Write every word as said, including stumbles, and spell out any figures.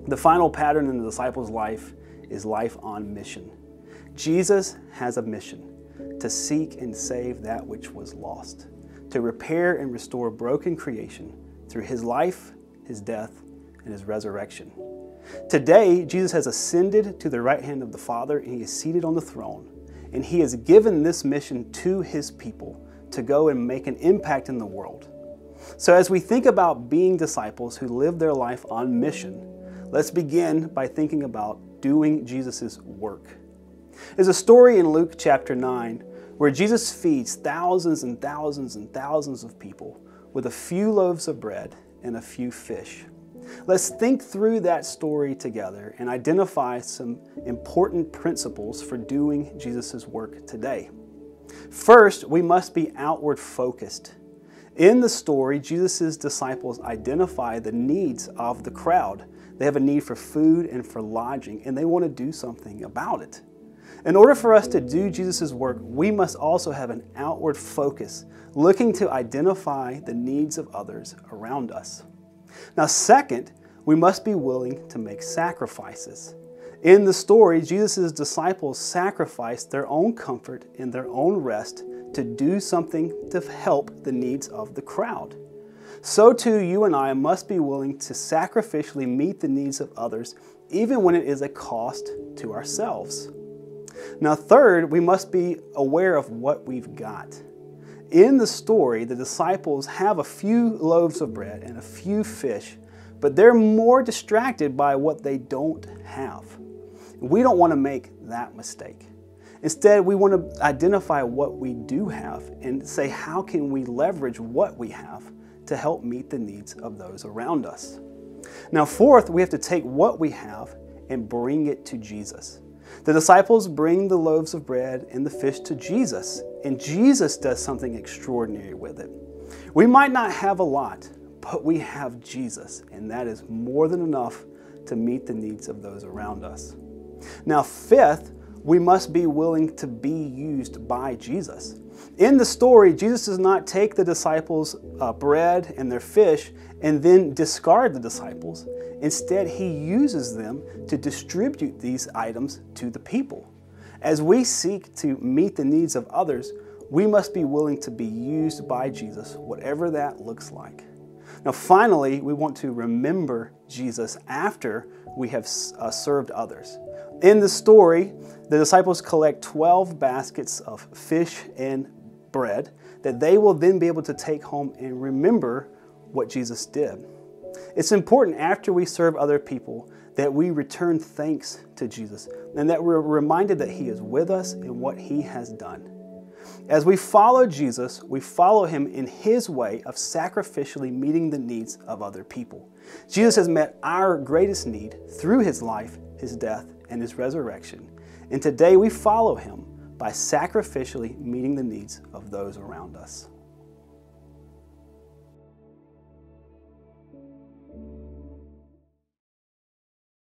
The final pattern in the disciples' life is life on mission. Jesus has a mission to seek and save that which was lost, to repair and restore broken creation through his life, his death, and his resurrection. Today, Jesus has ascended to the right hand of the Father, and he is seated on the throne, and he has given this mission to his people to go and make an impact in the world. So as we think about being disciples who live their life on mission, let's begin by thinking about doing Jesus' work. There's a story in Luke chapter nine where Jesus feeds thousands and thousands and thousands of people with a few loaves of bread and a few fish. Let's think through that story together and identify some important principles for doing Jesus' work today. First, we must be outward focused. In the story, Jesus' disciples identify the needs of the crowd. They have a need for food and for lodging, and they want to do something about it. In order for us to do Jesus' work, we must also have an outward focus, looking to identify the needs of others around us. Now, second, we must be willing to make sacrifices. In the story, Jesus' disciples sacrificed their own comfort and their own rest to do something to help the needs of the crowd. So too, you and I must be willing to sacrificially meet the needs of others, even when it is a cost to ourselves. Now, third, we must be aware of what we've got. In the story, the disciples have a few loaves of bread and a few fish, but they're more distracted by what they don't have. We don't want to make that mistake. Instead, we want to identify what we do have and say, how can we leverage what we have to help meet the needs of those around us? Now, fourth, we have to take what we have and bring it to Jesus. The disciples bring the loaves of bread and the fish to Jesus, and Jesus does something extraordinary with it. We might not have a lot, but we have Jesus, and that is more than enough to meet the needs of those around us. Now, fifth, we must be willing to be used by Jesus. In the story, Jesus does not take the disciples' uh, bread and their fish and then discard the disciples. Instead, he uses them to distribute these items to the people. As we seek to meet the needs of others, we must be willing to be used by Jesus, whatever that looks like. Now, finally, we want to remember Jesus after we have uh, served others. In the story, the disciples collect twelve baskets of fish and bread that they will then be able to take home and remember what Jesus did. It's important after we serve other people that we return thanks to Jesus and that we're reminded that he is with us in what he has done. As we follow Jesus, we follow him in his way of sacrificially meeting the needs of other people. Jesus has met our greatest need through his life, his death, and his resurrection. And today we follow him by sacrificially meeting the needs of those around us.